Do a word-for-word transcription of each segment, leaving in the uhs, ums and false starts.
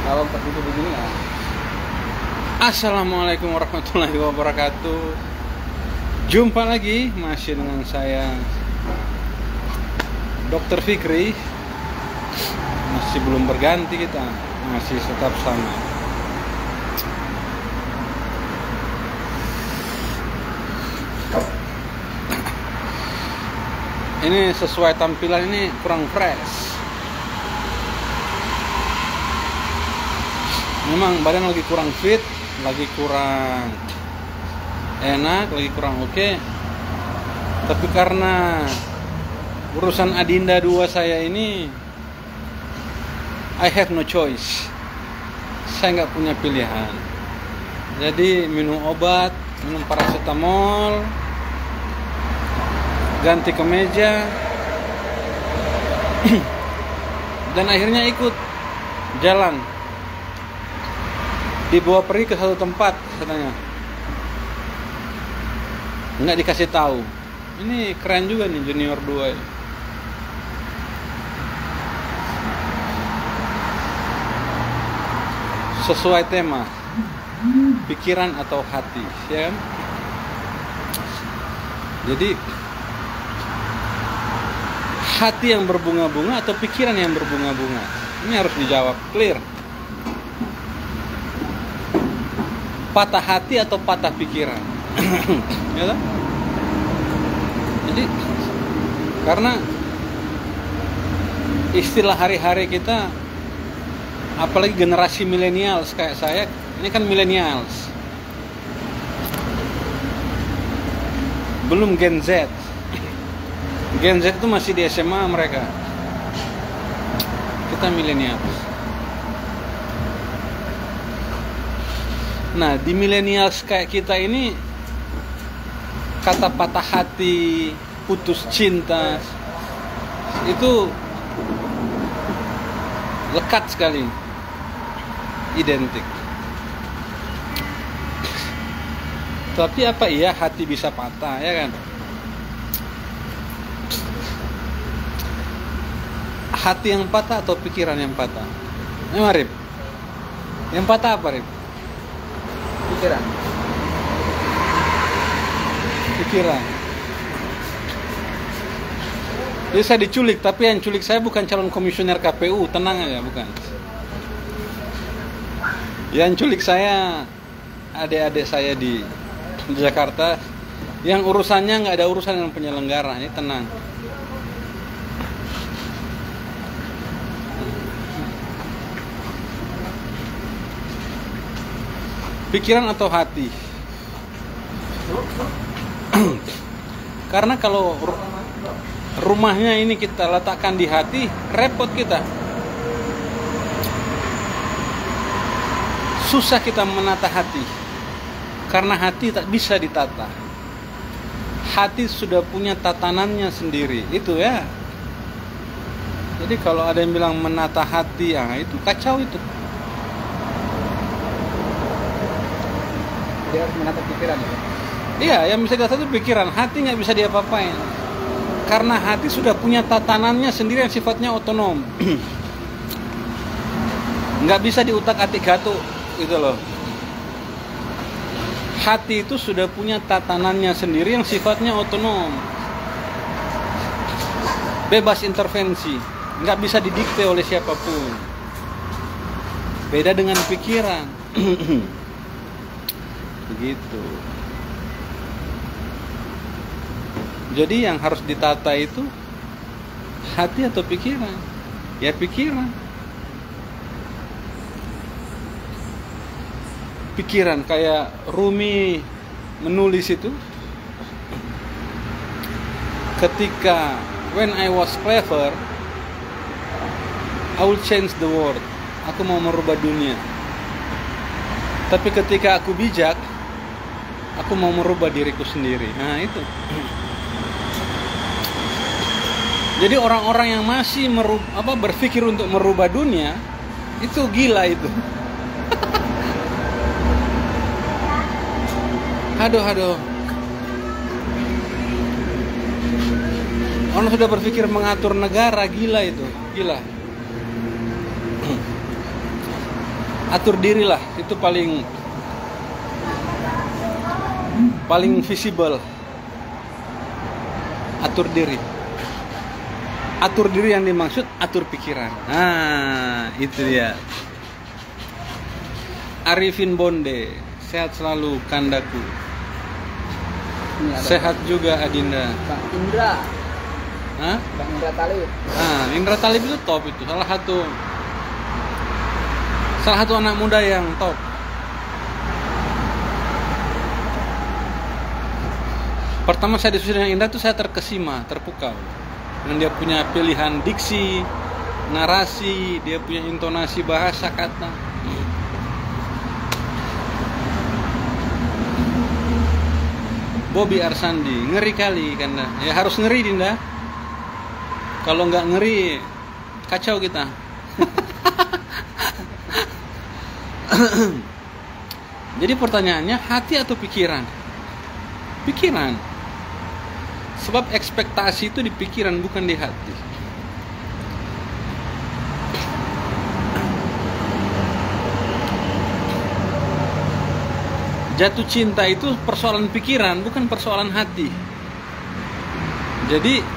kalau tertutup begini ya. Assalamualaikum warahmatullahi wabarakatuh. Jumpa lagi masih dengan saya dokter Fikri. Masih belum berganti kita, masih tetap sama. Ini sesuai tampilan ini kurang fresh. Memang badan lagi kurang fit, lagi kurang enak, lagi kurang oke. Okay. Tapi karena urusan Adinda dua saya ini, I have no choice. Saya nggak punya pilihan. Jadi minum obat, minum paracetamol, ganti kemeja, dan akhirnya ikut jalan. Dibawa pergi ke satu tempat katanya. Nggak dikasih tahu. Ini keren juga nih junior dua ini. Sesuai tema, pikiran atau hati, ya kan? Jadi hati yang berbunga-bunga atau pikiran yang berbunga-bunga? Ini harus dijawab clear. Patah hati atau patah pikiran? Ya kan? Jadi karena istilah hari-hari kita, apalagi generasi milenials kayak saya, ini kan milenials, belum Gen Z. Gen Z itu masih di S M A mereka. Kita milenials. Nah, di milenials kayak kita ini, kata patah hati, putus cinta, itu lekat sekali, identik. Tapi apa iya hati bisa patah, ya kan? Hati yang patah atau pikiran yang patah? Ini Marip. Yang patah apa, Rip? Pikiran. Pikiran. Jadi saya diculik, tapi yang culik saya bukan calon komisioner K P U, tenang aja, bukan. Yang culik saya adik-adik saya di, di Jakarta, yang urusannya nggak ada urusan dengan penyelenggara, ini tenang. Pikiran atau hati? Karena kalau rumahnya ini kita letakkan di hati, repot kita. Susah kita menata hati. Karena hati tak bisa ditata. Hati sudah punya tatanannya sendiri, itu ya. Jadi kalau ada yang bilang menata hati, ah itu kacau itu. Dia harus menata pikiran ya? Iya, yang bisa ditata itu pikiran. Hati nggak bisa diapa-apain. Karena hati sudah punya tatanannya sendiri yang sifatnya otonom. Nggak bisa diutak-atik gatuk gitu loh. Hati itu sudah punya tatanannya sendiri yang sifatnya otonom. Bebas intervensi. Nggak bisa didikte oleh siapapun. Beda dengan pikiran. Begitu. Jadi yang harus ditata itu hati atau pikiran? Ya pikiran. Pikiran kayak Rumi menulis itu, ketika when I was clever, I will change the world. Aku mau merubah dunia. Tapi ketika aku bijak, aku mau merubah diriku sendiri. Nah itu. Jadi orang-orang yang masih merub, apa, berpikir untuk merubah dunia, itu gila itu. Aduh, aduh. Orang sudah berpikir mengatur negara, gila itu, gila. Atur diri lah, itu paling paling visible. Atur diri. Atur diri yang dimaksud atur pikiran. Nah, itu dia. Arifin Bonde, sehat selalu Kandaku. Sehat juga Adinda. Bang Indra. Hah? Bang Indra Talib. Nah, Indra Talib itu top itu. Salah satu salah satu anak muda yang top. Pertama saya disusul dengan Indra itu saya terkesima, terpukau. Dan dia punya pilihan diksi, narasi, dia punya intonasi bahasa kata. Bobby Arsandi, ngeri kali Kanda. Ya harus ngeri Dinda. Kalau nggak ngeri, kacau kita. Jadi pertanyaannya, hati atau pikiran? Pikiran. Sebab ekspektasi itu di pikiran, bukan di hati. Jatuh cinta itu persoalan pikiran, bukan persoalan hati. Jadi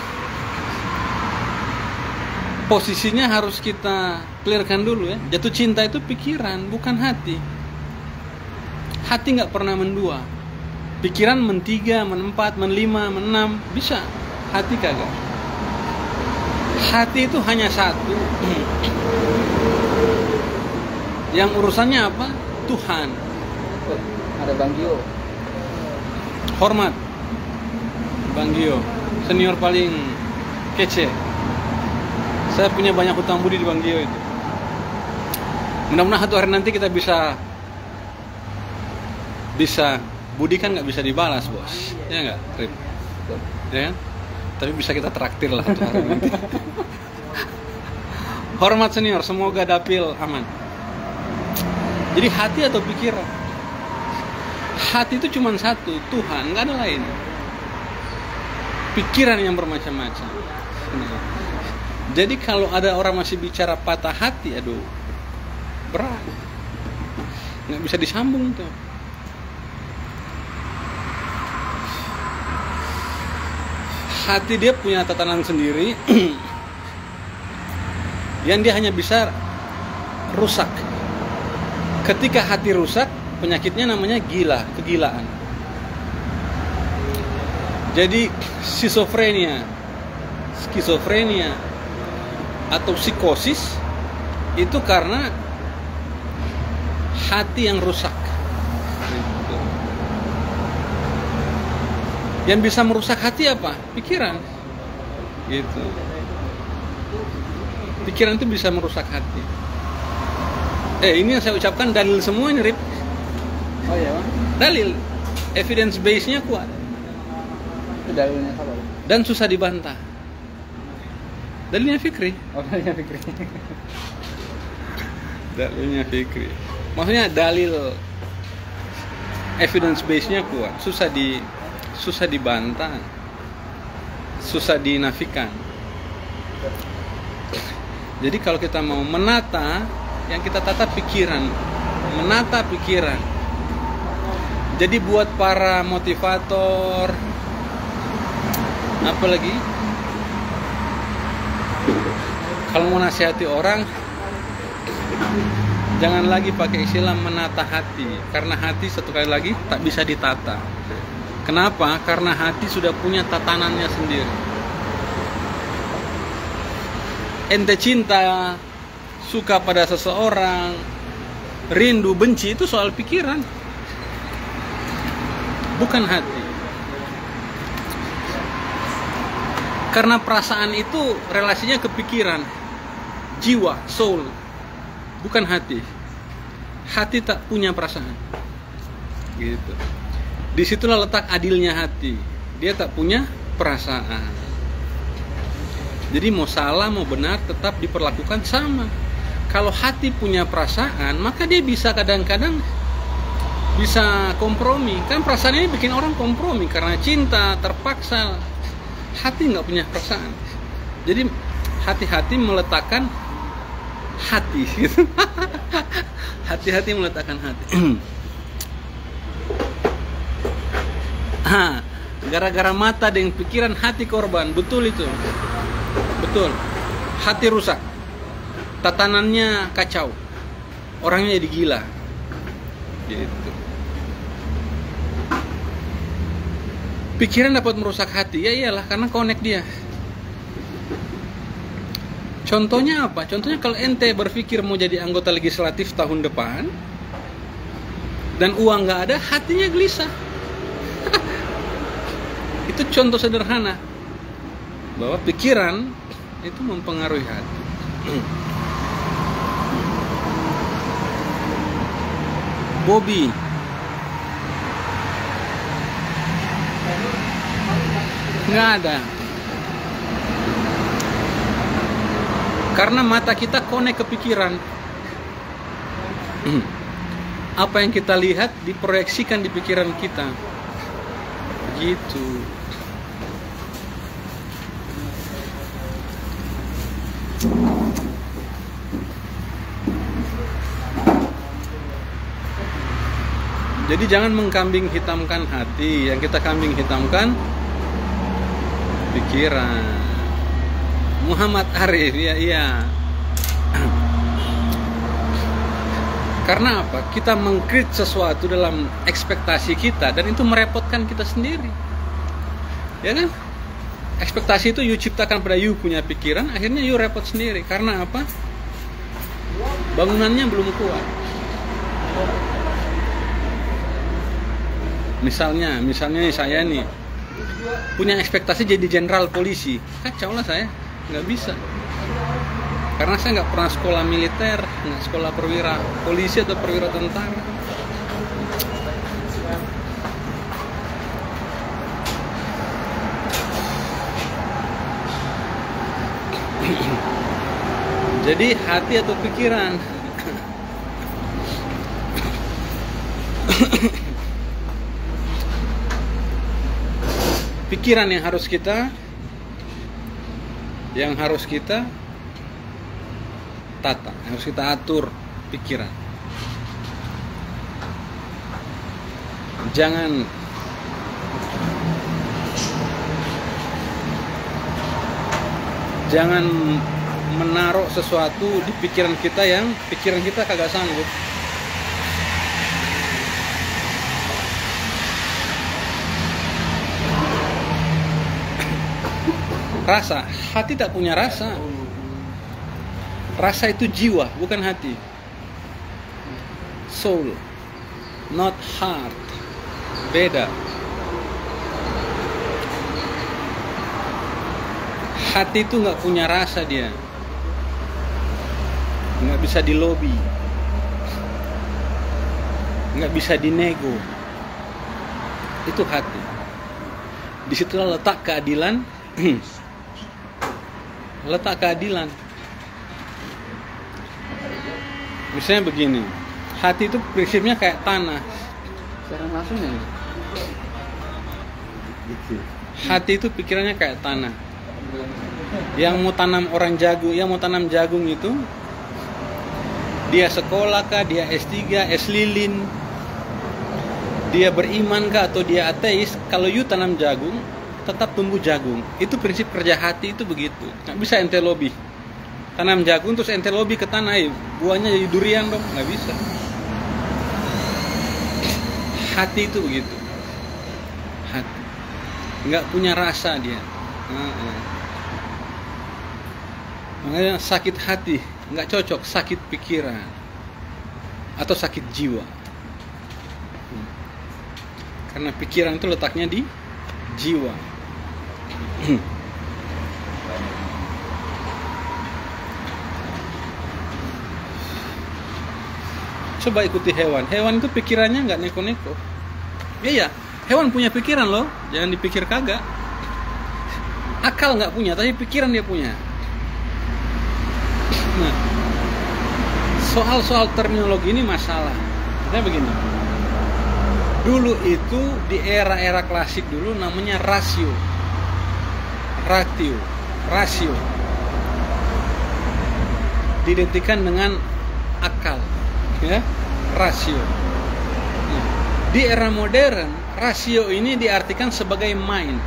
posisinya harus kita clearkan dulu ya. Jatuh cinta itu pikiran, bukan hati. Hati nggak pernah mendua. Pikiran mentiga, menempat, menlima, menenam, bisa. Hati kagak. Hati itu hanya satu. Yang urusannya apa? Tuhan. Oh, ada Bang Gio. Hormat Bang Gio, senior paling kece. Saya punya banyak hutang budi di Bang Gio itu. Mudah-mudahan satu hari nanti kita bisa bisa budi kan nggak bisa dibalas bos, ya nggak, Rip? Ya kan? Tapi bisa kita traktir lah satu hari nanti. Hormat senior, semoga dapil aman. Jadi hati atau pikiran? Hati itu cuma satu, Tuhan, nggak ada lain. Pikiran yang bermacam-macam. Jadi kalau ada orang masih bicara patah hati, aduh, berat, nggak bisa disambung tuh. Hati dia punya tatanan sendiri, yang dia hanya bisa rusak. Ketika hati rusak, penyakitnya namanya gila, kegilaan. Jadi skizofrenia, skizofrenia atau psikosis itu karena hati yang rusak. Yang bisa merusak hati apa? Pikiran. Gitu. Pikiran itu bisa merusak hati. Eh, ini yang saya ucapkan dalil semua ini, Rip. Oh iya, Bang. Dalil. Evidence base-nya kuat. Itu dalilnya apa? Dan susah dibantah. Dalilnya Fikri. Oh, dalilnya Fikri. Dalilnya Fikri. Maksudnya dalil evidence base-nya kuat, susah di susah dibantah, susah dinafikan. Jadi kalau kita mau menata, yang kita tata pikiran, menata pikiran. Jadi buat para motivator, apa lagi? Kalau mau nasihati orang, jangan lagi pakai istilah menata hati, karena hati satu kali lagi tak bisa ditata. Kenapa? Karena hati sudah punya tatanannya sendiri. Ente cinta, suka pada seseorang, rindu, benci, itu soal pikiran, bukan hati. Karena perasaan itu relasinya ke pikiran, jiwa, soul, bukan hati. Hati tak punya perasaan. Gitu. Disitulah letak adilnya hati. Dia tak punya perasaan. Jadi mau salah mau benar tetap diperlakukan sama. Kalau hati punya perasaan, maka dia bisa kadang-kadang bisa kompromi. Kan perasaan ini bikin orang kompromi karena cinta, terpaksa. Hati nggak punya perasaan. Jadi hati-hati meletakkan hati gitu. Hati-hati meletakkan hati. Ah, gara-gara mata dengan pikiran hati korban, betul itu. Betul. Hati rusak. Tatanannya kacau. Orangnya jadi gila. Gitu. Pikiran dapat merusak hati, ya iyalah karena connect dia. Contohnya apa? Contohnya kalau ente berpikir mau jadi anggota legislatif tahun depan dan uang nggak ada, hatinya gelisah. Itu contoh sederhana bahwa pikiran itu mempengaruhi hati. Bobby, nggak ada. Karena mata kita connect ke pikiran. Apa yang kita lihat diproyeksikan di pikiran kita. Gitu. Jadi jangan mengkambing hitamkan hati. Yang kita kambing hitamkan pikiran. Muhammad Arif, ya iya. Karena apa? Kita meng-create sesuatu dalam ekspektasi kita dan itu merepotkan kita sendiri. Ya kan? Ekspektasi itu you ciptakan pada you punya pikiran, akhirnya you repot sendiri. Karena apa? Bangunannya belum kuat. Misalnya, misalnya nih saya nih punya ekspektasi jadi jenderal polisi, kacau lah saya. Nggak bisa, karena saya nggak pernah sekolah militer, nggak sekolah perwira polisi atau perwira tentara. Jadi hati atau pikiran? Pikiran yang harus kita yang harus kita tata, yang harus kita atur pikiran. Jangan jangan menaruh sesuatu di pikiran kita yang pikiran kita kagak sanggup. Rasa, hati tak punya rasa. Rasa itu jiwa, bukan hati. Soul, not heart. Beda. Hati itu nggak punya rasa dia, nggak bisa dilobi, nggak bisa dinego. Itu hati. Disitulah letak keadilan. Letak keadilan. Misalnya begini, hati itu prinsipnya kayak tanah. Secara langsung ya? Hati itu pikirannya kayak tanah. Yang mau tanam orang jagung, yang mau tanam jagung itu, dia sekolah kah, dia S tiga, S lilin, dia beriman kah atau dia ateis, kalau you tanam jagung, tetap tumbuh jagung. Itu prinsip kerja hati itu begitu. Nggak bisa ente lobby. Tanam jagung terus ente lobby ke tanah, eh, buahnya jadi durian dong, nggak bisa. Hati itu begitu. Hati nggak punya rasa dia. Nah, makanya sakit hati nggak cocok, sakit pikiran atau sakit jiwa. Karena pikiran itu letaknya di jiwa. Coba ikuti hewan. Hewan itu pikirannya nggak neko-neko. Iya, hewan punya pikiran loh. Jangan dipikir kagak. Akal nggak punya, tapi pikiran dia punya. Nah, soal-soal terminologi ini masalah. Saya begini. Dulu itu di era-era klasik dulu namanya rasio. Ratio, rasio. diidentikan dengan akal, ya, rasio. Nah, di era modern, rasio ini diartikan sebagai mind,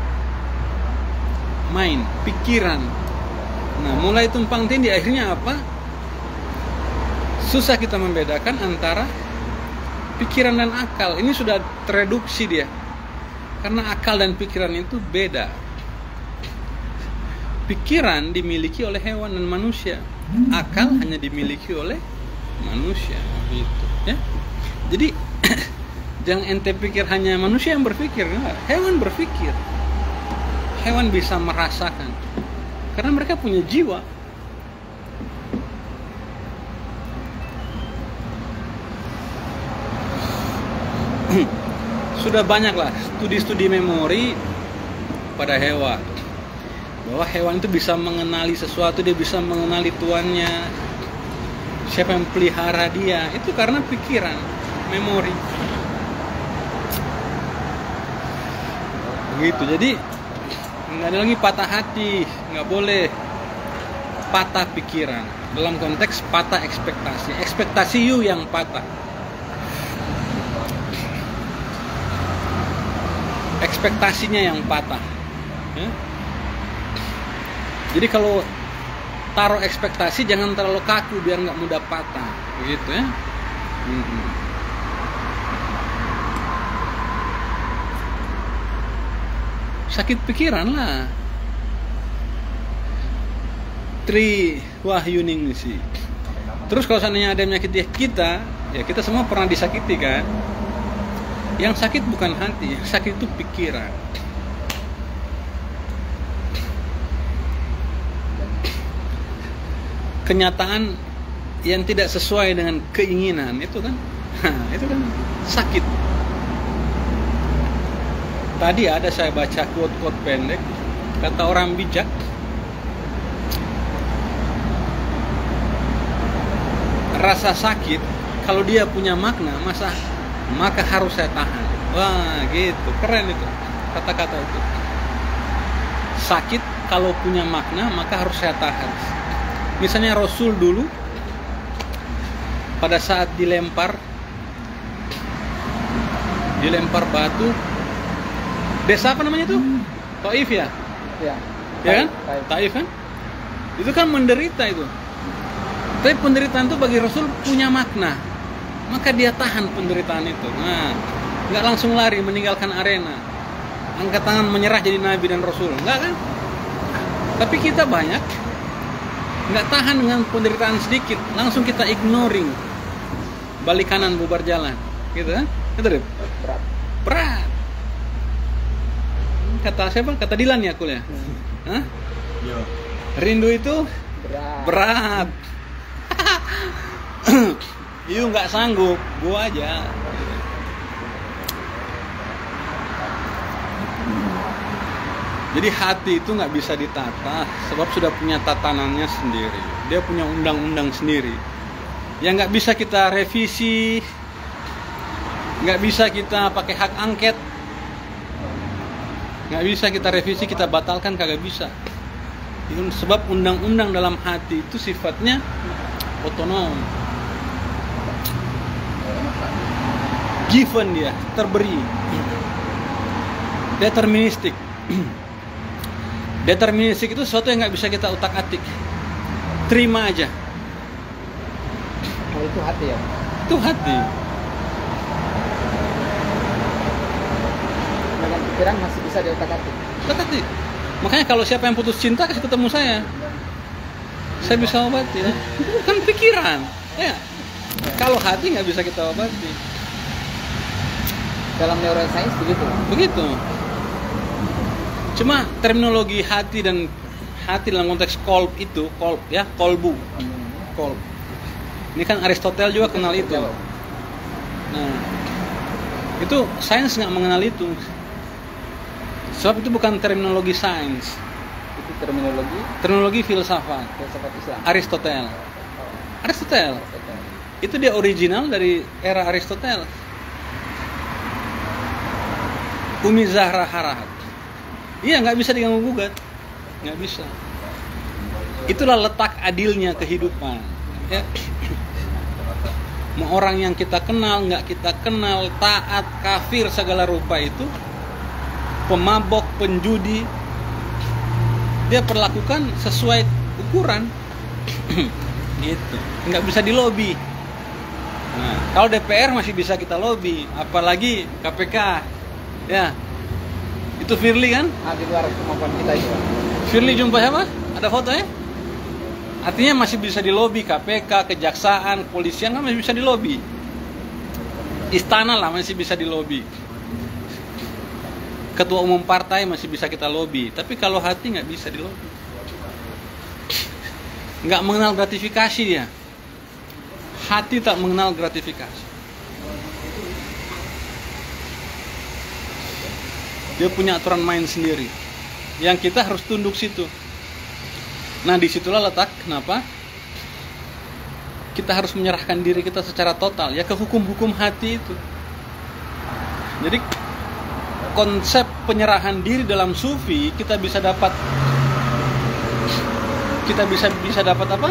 mind, pikiran. Nah, mulai tumpang tindih akhirnya apa? Susah kita membedakan antara pikiran dan akal. Ini sudah tereduksi dia, karena akal dan pikiran itu beda. Pikiran dimiliki oleh hewan dan manusia, akal hanya dimiliki oleh manusia, gitu ya. Jadi jangan ente pikir hanya manusia yang berpikir, enggak. Hewan berpikir, hewan bisa merasakan, karena mereka punya jiwa. Sudah banyaklah studi-studi memori pada hewan, bahwa hewan itu bisa mengenali sesuatu, dia bisa mengenali tuannya, siapa yang pelihara dia, itu karena pikiran, memori. Begitu. Jadi nggak ada lagi patah hati, nggak boleh patah pikiran. Dalam konteks patah ekspektasi, ekspektasi you yang patah, ekspektasinya yang patah, ya? Jadi kalau taruh ekspektasi jangan terlalu kaku biar nggak mudah patah, begitu ya. Hmm. Sakit pikiran lah. Tri wahyuning sih. Terus kalau seandainya ada yang menyakiti kita, ya kita semua pernah disakiti kan. Yang sakit bukan hati, yang sakit itu pikiran. Kenyataan yang tidak sesuai dengan keinginan itu kan, nah, itu kan sakit. Tadi ada saya baca quote-quote pendek, kata orang bijak, rasa sakit kalau dia punya makna, masa maka harus saya tahan. Wah, gitu, keren itu kata-kata itu. Sakit kalau punya makna, maka harus saya tahan. Misalnya Rasul dulu pada saat dilempar dilempar batu, desa apa namanya tuh? Taif ya? Ya. Ya kan? Taif kan? Itu kan menderita itu. Tapi penderitaan itu bagi Rasul punya makna, maka dia tahan penderitaan itu. Nah, nggak langsung lari meninggalkan arena, angkat tangan menyerah jadi nabi dan Rasul, nggak kan? Tapi kita banyak nggak tahan dengan penderitaan sedikit, langsung kita ignoring, balik kanan bubar jalan, gitu kan? Itu deh. Berat. Berat. Kata siapa? Kata Dilan ya kuliah. Hmm. Hah? Yo. Rindu itu Berat. berat. You nggak sanggup, gua aja. Jadi hati itu nggak bisa ditata, sebab sudah punya tatanannya sendiri. Dia punya undang-undang sendiri, yang nggak bisa kita revisi, nggak bisa kita pakai hak angket, nggak bisa kita revisi, kita batalkan, kagak bisa. Sebab undang-undang dalam hati itu sifatnya otonom, given, dia terberi, deterministik. Deterministik itu sesuatu yang nggak bisa kita utak-atik, terima aja. Oh, itu hati ya? Itu hati. Dengan pikiran masih bisa diotak-atik. Utak-atik. Makanya kalau siapa yang putus cinta kasih ketemu saya, saya bisa obati ya. Kan pikiran, ya. Kalau hati nggak bisa kita obati. Dalam neuroscience begitu. Begitu. Cuma terminologi hati dan hati dalam konteks kolb itu, kolb ya, kolbu, kolb. Ini kan Aristoteles juga kenal itu. Nah, itu sains nggak mengenal itu. Sebab itu bukan terminologi sains. Itu terminologi. Terminologi filsafat. Filsafat Islam. Aristoteles. Aristoteles. Itu dia original dari era Aristoteles. Umi Zahra Harahat. Iya, nggak bisa diganggu gugat, nggak bisa. Itulah letak adilnya kehidupan. Ya. Mau orang yang kita kenal, nggak kita kenal, taat, kafir, segala rupa itu, pemabok, penjudi, dia perlakukan sesuai ukuran. Gitu. Nggak bisa dilobi. Nah, kalau D P R masih bisa kita lobi, apalagi K P K. Ya. Itu Firly kan? Ah, di luar kemampuan kita itu, Pak. Firly jumpa siapa? Ada fotonya? Artinya masih bisa dilobi, K P K, kejaksaan, kepolisian kan masih bisa dilobi. Istana lah masih bisa dilobi. Ketua umum partai masih bisa kita lobi. Tapi kalau hati nggak bisa dilobi. Nggak mengenal gratifikasi dia. Hati tak mengenal gratifikasi. Dia punya aturan main sendiri. Yang kita harus tunduk situ. Nah, disitulah letak kenapa kita harus menyerahkan diri kita secara total ya ke hukum-hukum hati itu. Jadi konsep penyerahan diri dalam sufi kita bisa dapat kita bisa bisa dapat apa?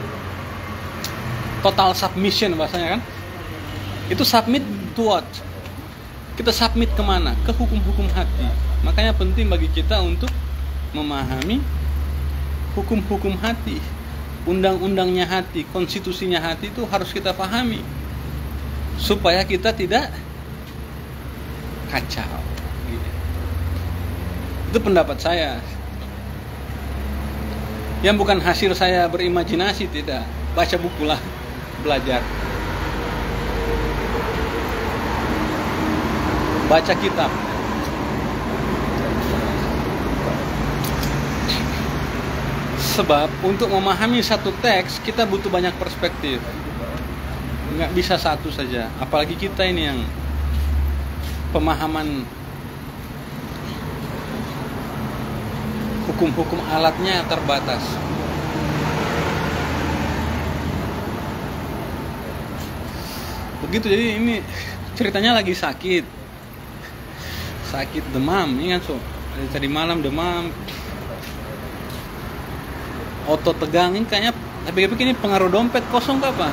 Total submission bahasanya kan. Itu submit to what? Kita submit kemana? Ke hukum-hukum hati. Makanya penting bagi kita untuk memahami hukum-hukum hati, undang-undangnya hati, konstitusinya hati itu harus kita pahami supaya kita tidak kacau. Itu pendapat saya. Yang bukan hasil saya berimajinasi, tidak. Baca buku lah, belajar. Baca kitab. Sebab untuk memahami satu teks kita butuh banyak perspektif. Nggak bisa satu saja. Apalagi kita ini yang pemahaman hukum-hukum alatnya terbatas. Begitu, jadi ini ceritanya lagi sakit. Sakit demam, ingat so. Dari tadi malam demam. Otot tegang ini kayaknya, tapi ini pengaruh dompet kosong kah apa?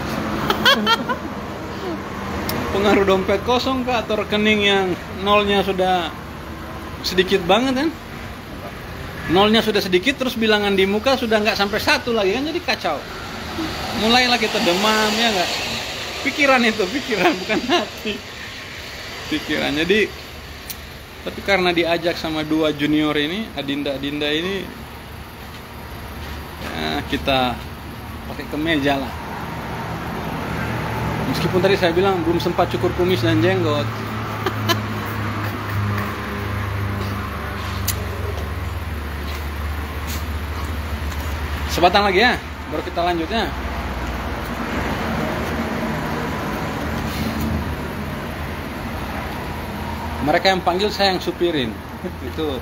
Pengaruh dompet kosong kah atau rekening yang nolnya sudah sedikit banget kan? Nolnya sudah sedikit terus bilangan di muka sudah nggak sampai satu lagi kan, jadi kacau. Mulailah kita demam ya nggak? Pikiran itu, pikiran bukan hati. Pikiran. Jadi tapi karena diajak sama dua junior ini, Adinda-Adinda ini, ya, kita pakai kemeja lah. Meskipun tadi saya bilang belum sempat cukur kumis dan jenggot. Sebatang lagi ya, baru kita lanjut ya. Mereka yang panggil, saya yang supirin. Itu.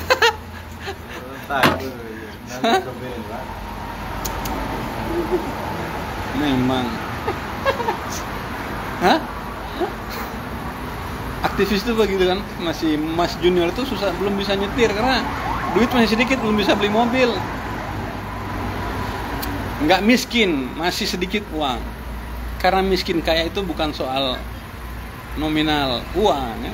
Memang. Hah? Aktivis itu begitu kan, masih Mas Junior itu susah, belum bisa nyetir karena duit masih sedikit, belum bisa beli mobil. Nggak miskin, masih sedikit uang. Karena miskin kaya itu bukan soal nominal uang ya.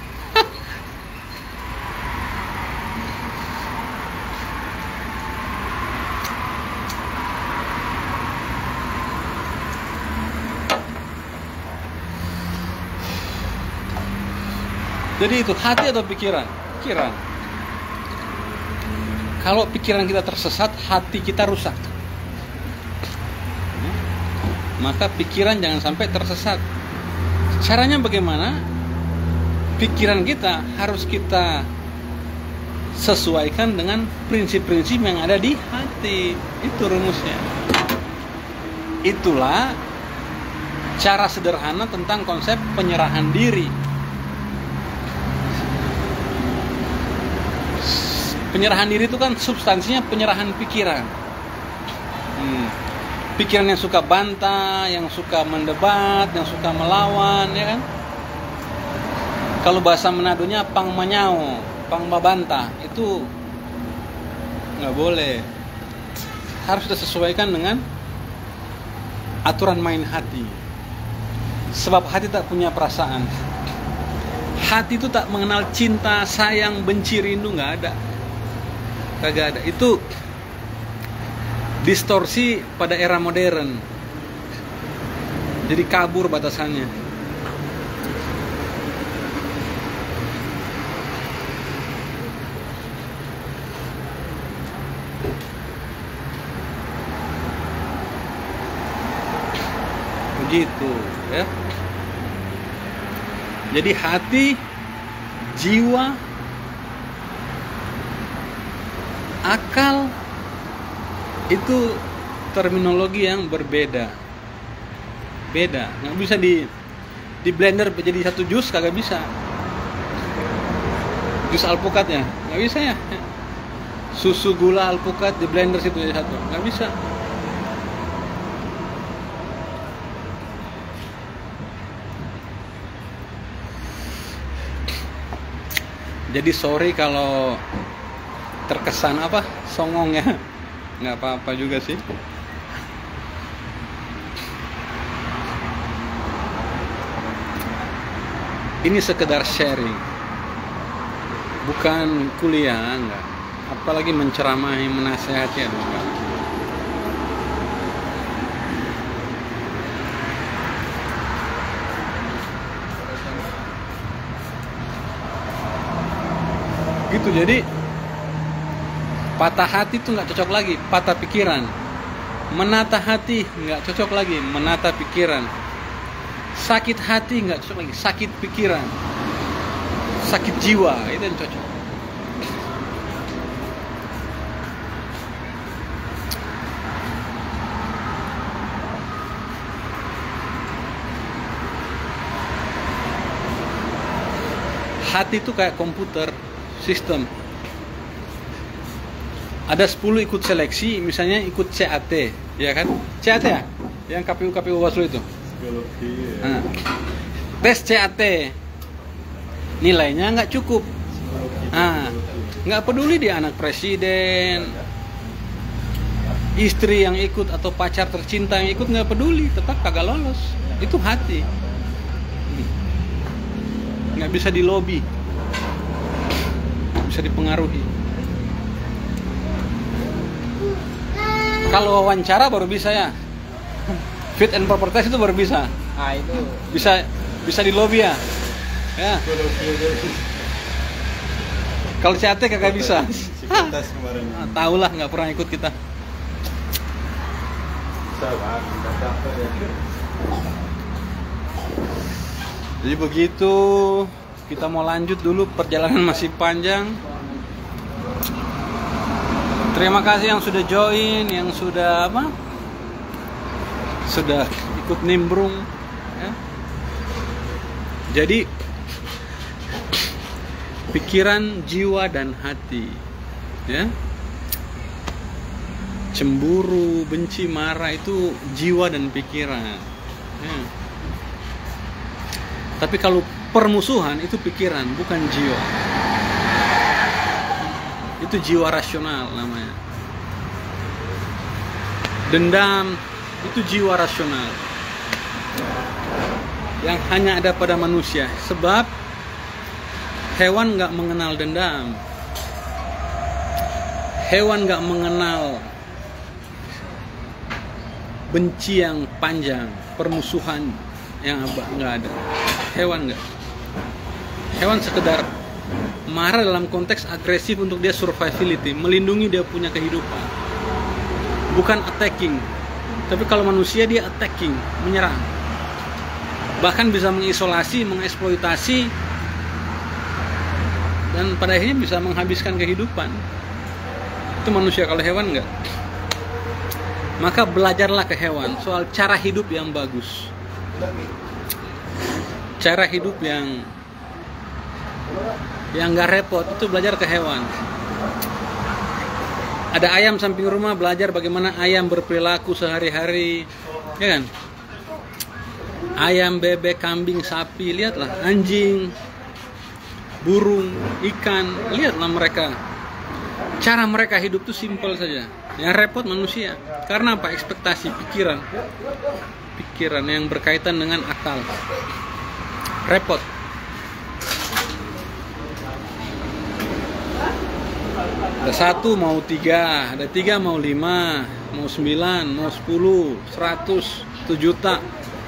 Jadi itu hati atau pikiran? Pikiran. Kalau pikiran kita tersesat, hati kita rusak. Maka pikiran jangan sampai tersesat. Caranya bagaimana? Pikiran kita harus kita sesuaikan dengan prinsip-prinsip yang ada di hati. Itu rumusnya. Itulah cara sederhana tentang konsep penyerahan diri. Penyerahan diri itu kan substansinya penyerahan pikiran. Hmm. Pikiran yang suka bantah, yang suka mendebat, yang suka melawan, ya kan? Kalau bahasa Manadonya pang manyao, pang mabantah, itu nggak boleh. harus kita sesuaikan dengan aturan main hati. Sebab hati tak punya perasaan. Hati itu tak mengenal cinta, sayang, benci, rindu, nggak ada. Kagak ada. Itu distorsi pada era modern. Jadi kabur batasannya. Begitu, ya. Jadi hati, jiwa, akal itu terminologi yang berbeda. Beda, nggak bisa di di blender jadi satu jus, kagak bisa. Jus alpukat ya, nggak bisa ya. Susu gula alpukat di blender situ jadi satu, nggak bisa. Jadi sorry kalau terkesan apa songong ya, nggak apa-apa juga sih. Ini sekedar sharing, bukan kuliah, enggak. Apalagi menceramahi, menasehati, enggak. Gitu, jadi patah hati itu nggak cocok lagi, patah pikiran. Menata hati nggak cocok lagi, menata pikiran. Sakit hati nggak cocok lagi, sakit pikiran. Sakit jiwa, itu yang cocok. Hati itu kayak komputer, sistem. Ada sepuluh ikut seleksi, misalnya ikut C A T, ya kan? C A T ya? Yang K P U K P U Bawaslu itu. Nah, tes C A T nilainya nggak cukup. Nah, nggak peduli dia anak presiden, istri yang ikut atau pacar tercinta yang ikut, nggak peduli, tetap kagak lolos. Itu hati, nggak bisa dilobi, bisa dipengaruhi. Kalau wawancara baru bisa ya. Fit and proper test itu baru bisa. Ah itu Bisa bisa dilobi ya. Ya. Kalau C A T kagak bisa. Psikotes kemarin. Ah, tahu lah, nggak pernah ikut kita. Jadi begitu, kita mau lanjut dulu, perjalanan masih panjang. Terima kasih yang sudah join, yang sudah apa? Sudah ikut nimbrung. Ya. Jadi pikiran, jiwa, dan hati, ya. Cemburu, benci, marah itu jiwa dan pikiran. Ya. Tapi kalau permusuhan itu pikiran, bukan jiwa. Itu jiwa rasional namanya. Dendam itu jiwa rasional yang hanya ada pada manusia. Sebab hewan nggak mengenal dendam, hewan nggak mengenal benci yang panjang, permusuhan yang abad, nggak ada. Hewan nggak. Hewan sekedar marah dalam konteks agresif untuk dia survivability, melindungi dia punya kehidupan, bukan attacking. Tapi kalau manusia dia attacking, menyerang, bahkan bisa mengisolasi, mengeksploitasi, dan pada akhirnya bisa menghabiskan kehidupan. Itu manusia. Kalau hewan enggak. Maka belajarlah ke hewan soal cara hidup yang bagus, cara hidup yang yang nggak repot. Itu belajar ke hewan. Ada ayam samping rumah, belajar bagaimana ayam berperilaku sehari-hari, ya kan? Ayam, bebek, kambing, sapi, lihatlah, anjing, burung, ikan, lihatlah mereka Cara mereka hidup tuh simpel saja. Yang repot manusia. Karena apa? Ekspektasi, pikiran. Pikiran yang berkaitan dengan akal. Repot. Ada satu mau tiga, ada tiga mau lima, mau sembilan, mau sepuluh, seratus, satu juta,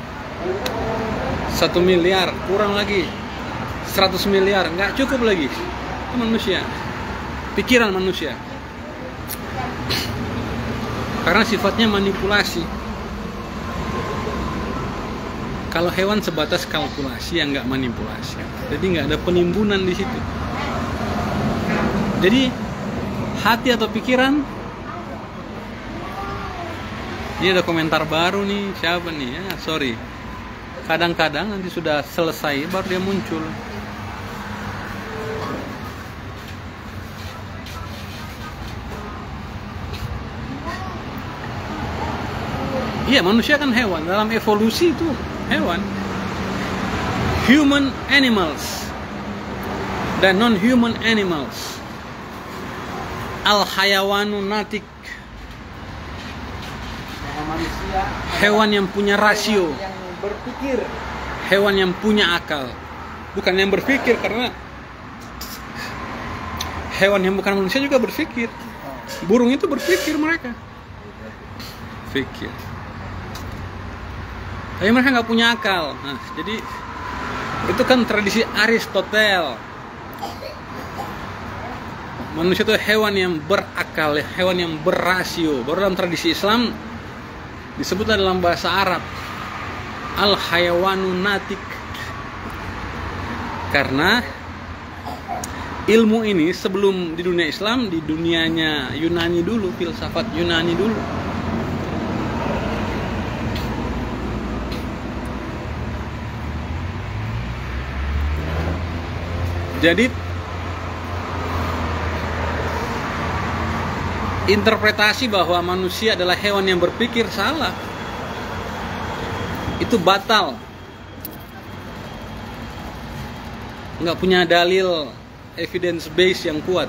satu miliar, kurang lagi, seratus miliar, nggak cukup lagi. Itu manusia, pikiran manusia. Karena sifatnya manipulasi. Kalau hewan sebatas kalkulasi, yang nggak manipulasi. Jadi nggak ada penimbunan di situ. Jadi hati atau pikiran? Ini ada komentar baru nih, siapa nih? Ya, sorry. Kadang-kadang nanti sudah selesai baru dia muncul. Iya, manusia kan hewan. Dalam evolusi itu hewan. Human animals dan non-human animals. Al-hayawanu natik. Manusia, hewan yang punya rasio, yang berpikir, hewan yang punya akal. Bukan yang berpikir, karena hewan yang bukan manusia juga berpikir. Burung itu berpikir, mereka pikir, tapi mereka nggak punya akal. Nah, jadi itu kan tradisi Aristoteles. Manusia itu hewan yang berakal, hewan yang berrasio. Baru dalam tradisi Islam disebut dalam bahasa Arab al-hayawanu natik. Karena ilmu ini sebelum di dunia Islam, di dunianya Yunani dulu, filsafat Yunani dulu. Jadi interpretasi bahwa manusia adalah hewan yang berpikir salah. Itu batal. Nggak punya dalil evidence base yang kuat.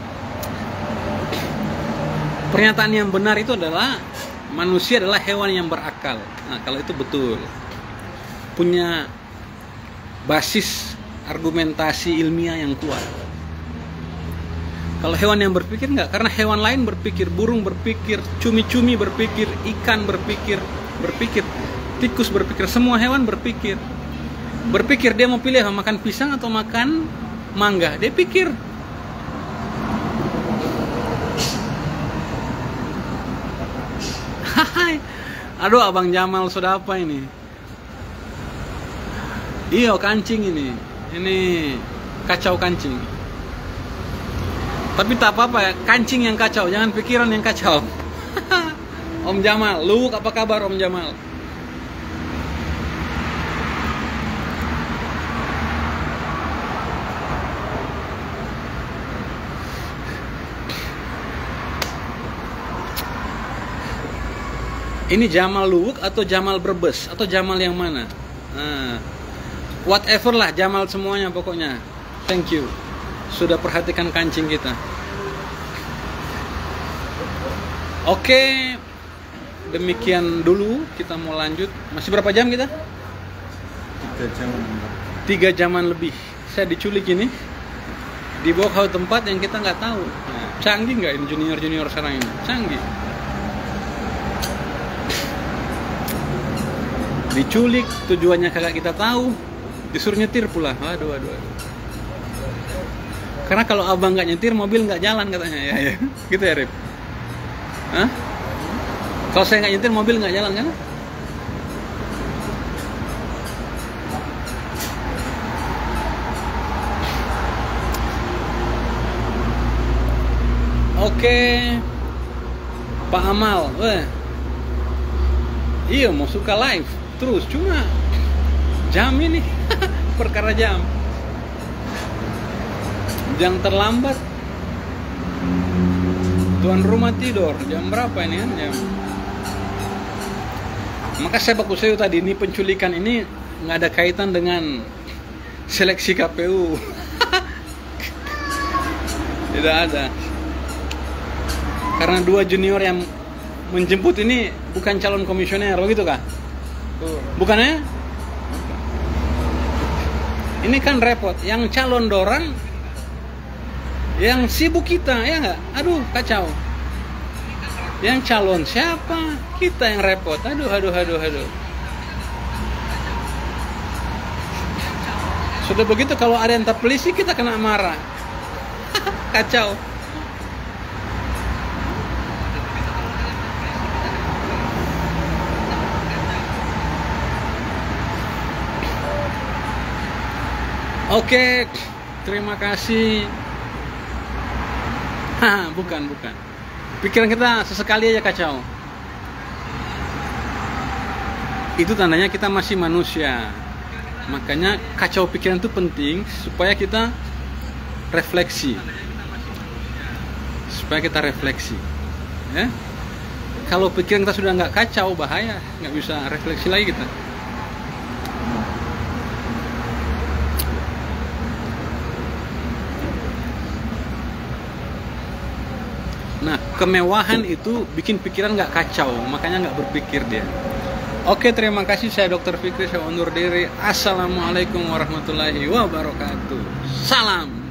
Pernyataan yang benar itu adalah manusia adalah hewan yang berakal. Nah, kalau itu betul, punya basis argumentasi ilmiah yang kuat. Kalau hewan yang berpikir enggak, karena hewan lain berpikir, burung berpikir, cumi-cumi berpikir, ikan berpikir, berpikir, tikus berpikir, semua hewan berpikir. Berpikir dia mau pilih makan pisang atau makan mangga, dia pikir. Hai, aduh Abang Jamal sudah apa ini? Iya, kancing ini, ini kacau kancing. Tapi tak apa-apa ya, kancing yang kacau, jangan pikiran yang kacau. Om Jamal, lu apa kabar Om Jamal? Ini Jamal Luwuk atau Jamal Brebes atau Jamal yang mana? Nah, whatever lah, Jamal semuanya pokoknya. Thank you sudah perhatikan kancing kita. Oke, demikian dulu, kita mau lanjut. Masih berapa jam kita? Tiga jam. Tiga jaman lebih. Saya diculik ini, dibawa ke tempat yang kita nggak tahu. Nah, canggih nggak ini junior junior sekarang ini? Canggih. Diculik, tujuannya kagak kita tahu, disuruh nyetir pula. Waduh, waduh, waduh. Karena kalau abang nggak nyetir, mobil nggak jalan katanya. Ya, ya. Gitu ya, Rip? Hah? Kalau saya nggak nyetir, mobil nggak jalan kan? Oke, Pak Amal, weh, iya mau suka live terus, cuma jam ini perkara jam. Jangan terlambat. Tuan rumah tidur jam berapa ini kan? Jam. Maka saya baku saya tadi ini penculikan ini nggak ada kaitan dengan seleksi K P U. Tidak ada. Karena dua junior yang menjemput ini bukan calon komisioner, begitu kah? Bukan ya? Ini kan repot. Yang calon dorang, yang sibuk kita, ya nggak? Aduh, kacau. Yang calon siapa? Kita yang repot. Aduh, aduh, aduh, aduh. Sudah begitu kalau ada yang tak polisi kita kena marah. Kacau. Oke, terima kasih. Hah, bukan, bukan. Pikiran kita sesekali aja kacau. Itu tandanya kita masih manusia. Makanya kacau pikiran itu penting supaya kita refleksi. Supaya kita refleksi. Ya? Kalau pikiran kita sudah nggak kacau, bahaya. Nggak bisa refleksi lagi kita. Nah, kemewahan itu bikin pikiran nggak kacau, makanya nggak berpikir dia. Oke, terima kasih. Saya dokter Fikri, saya undur diri. Assalamualaikum warahmatullahi wabarakatuh. Salam.